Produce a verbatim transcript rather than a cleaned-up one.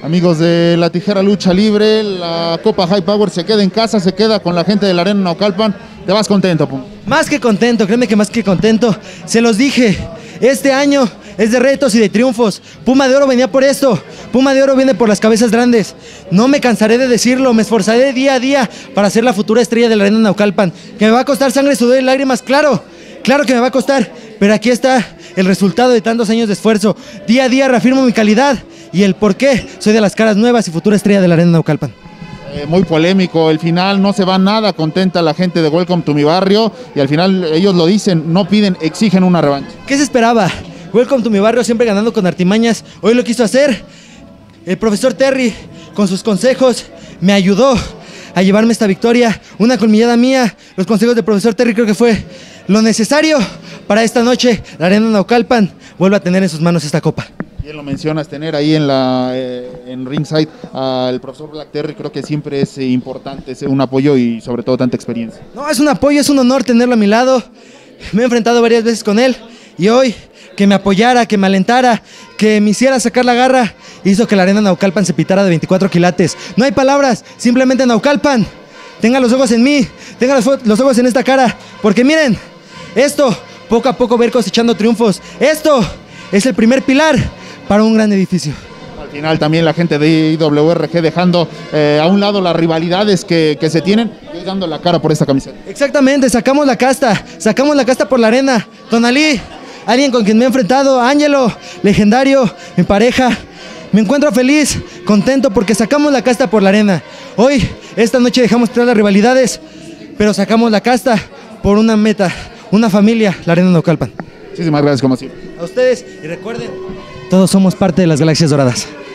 Amigos de la Tijera Lucha Libre, la Copa High Power se queda en casa, se queda con la gente de la Arena Naucalpan. ¿Te vas contento, Pum? Más que contento, créeme que más que contento. Se los dije, este año es de retos y de triunfos. Puma de Oro venía por esto. Puma de Oro viene por las cabezas grandes. No me cansaré de decirlo, me esforzaré día a día para ser la futura estrella de la Arena Naucalpan. Que me va a costar sangre, sudor y lágrimas, claro. Claro que me va a costar, pero aquí está el resultado de tantos años de esfuerzo. Día a día reafirmo mi calidad y el por qué soy de las caras nuevas y futura estrella de la Arena Naucalpan. Eh, muy polémico el final, no se va nada contenta la gente de Welcome to mi barrio y al final ellos lo dicen, no piden, exigen una revancha. ¿Qué se esperaba? Welcome to mi barrio siempre ganando con artimañas, hoy lo quiso hacer. El profesor Terry con sus consejos me ayudó a llevarme esta victoria, una colmillada mía, los consejos del profesor Terry creo que fue lo necesario para esta noche. La Arena Naucalpan vuelve a tener en sus manos esta copa. Bien lo mencionas, tener ahí en la eh, en ringside al profesor Black Terry, creo que siempre es eh, importante, es un apoyo y sobre todo tanta experiencia. No, es un apoyo, es un honor tenerlo a mi lado. Me he enfrentado varias veces con él y hoy que me apoyara, que me alentara, que me hiciera sacar la garra, hizo que la Arena Naucalpan se pitara de veinticuatro quilates. No hay palabras, simplemente Naucalpan. Tenga los ojos en mí, tenga los, los ojos en esta cara, porque miren, esto, poco a poco ver cosechando triunfos. Esto es el primer pilar para un gran edificio. Al final también la gente de I W R G dejando eh, a un lado las rivalidades que, que se tienen y dando la cara por esta camiseta. Exactamente, sacamos la casta, sacamos la casta por la arena. Tonalí, alguien con quien me he enfrentado, Ángelo, legendario, mi pareja. Me encuentro feliz, contento porque sacamos la casta por la arena. Hoy, esta noche dejamos todas las rivalidades, pero sacamos la casta por una meta, una familia, la Arena Naucalpan. Muchísimas gracias, como siempre. A ustedes, y recuerden, todos somos parte de las Galaxias Doradas.